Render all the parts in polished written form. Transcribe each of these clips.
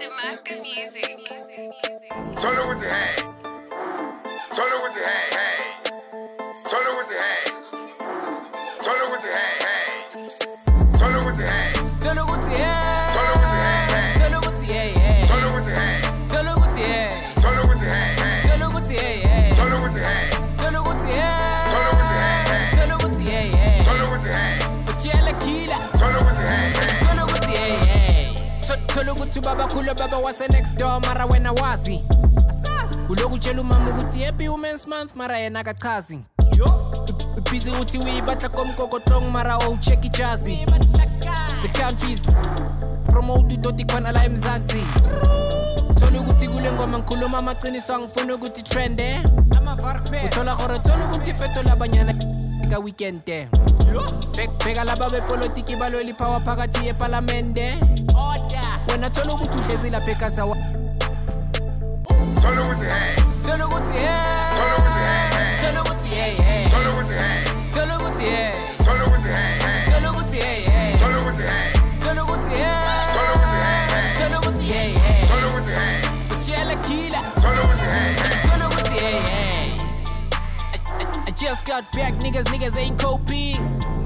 Jamaica music. Turn it with the hay. Turn it with the hay, hay. Turn it with the hay. Turn it with the hay, hay. Turn it with the hay. Turn it with the hay. Turn it with the hay, hay. Turn it with the hay, hay. Turn it with the hay. Turn it with the hay. Turn it with the hay, hay. Turn it with the hay, hay. Turn it with the hay. Turn it with the hay. Turn it with the hay, hay. Turn it with the hay, hay. Turn it with the hay. Ujela killer. Turn it with the hay, hay. Turn it with the hay, hay. Tolukuthi baba khulu baba wase next door mara wena wazi. Uloku tshela umama ukuthi happy women's month mara yena akachazi. Busy uthi uyibatla komkokotlong mara check ijazi. The country's promote udoti khona la eMzansi. Thola ukuthi kule ngoma ngikhuluma amaqiniso angifuna ukuthi trend uthola gore thola ukuthi fetola abanyana ka weekend bheka laba bepolitiki balweli power phakathi eParliamente wena thola ukuthi uhlezi lapha ekhasa Turn it with the hay. Turn it with the hay. Turn it with the hay, hay. Turn it with the hay, hay. Turn it with the hay. Turn it with the hay. Turn it with the hay, hay. Turn it with the hay, hay. Turn it with the hay. Turn it with the hay. Turn it with the hay, hay. Turn it with the hay, hay. Turn it with the hay. Ujela killer. Turn it with the hay, hay. Turn it with the hay, hay. I just got back, niggas ain't coping.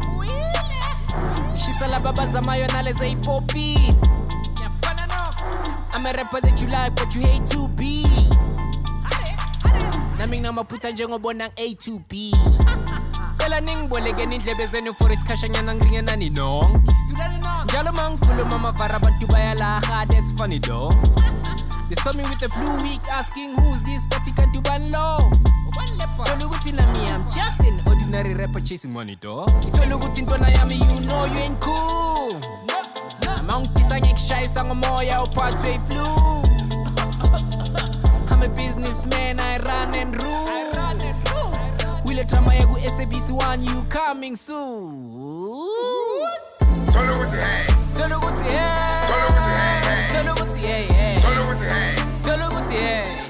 Shisala baba zamayo naleza hip-hoping. I'm a rapper that you like but you hate to be. Naming namaphutha njengobona A to B. Cela ningiboleke indlebe zenu for isikhashanyana ngiringenani nonke. Njalo mangikhuluma amavara abantu bayalaha, that's funny though. They saw me with a blue wig asking who's this but ikanti ubani lo. Thola ukuthi nami I'm just an ordinary rapper chasing money though. Thola ukuthi intwana yami you know you ain't cool. Mangitisa ngikushayisa ngomoya uphathwe flu. I'm a businessman, I run and rule. Wile drama yaku SABC1, you coming soon. Turn it with the hay. Turn it with the hay. Turn it with the hay, hay. Turn it with the hay, hay. Turn it with the hay. Turn it with the hay.